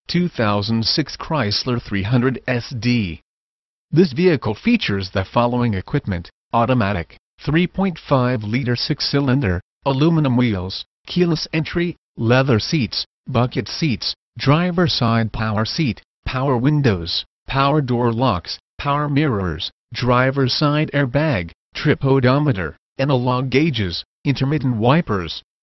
2006 Chrysler 300 SD. This vehicle features the following equipment: automatic, 3.5-liter 6-cylinder, aluminum wheels, keyless entry, leather seats, bucket seats, driver side power seat, power windows, power door locks, power mirrors, driver side airbag, trip odometer, analog gauges, intermittent wipers,